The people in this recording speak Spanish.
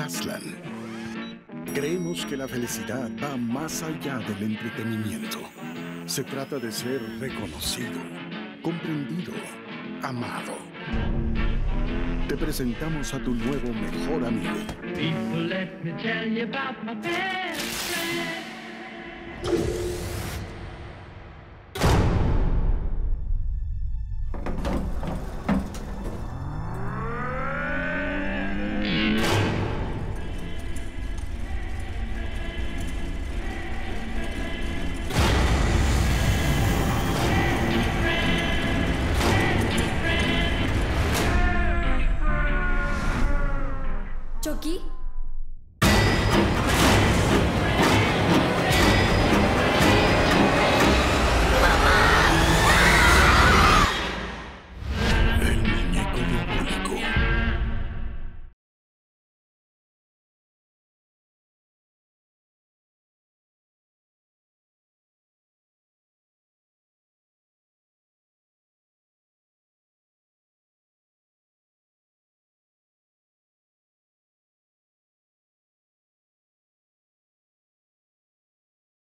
Aslan. Creemos que la felicidad va más allá del entretenimiento. Se trata de ser reconocido, comprendido, amado. Te presentamos a tu nuevo mejor amigo. People, let me tell you about my best friend. Chucky.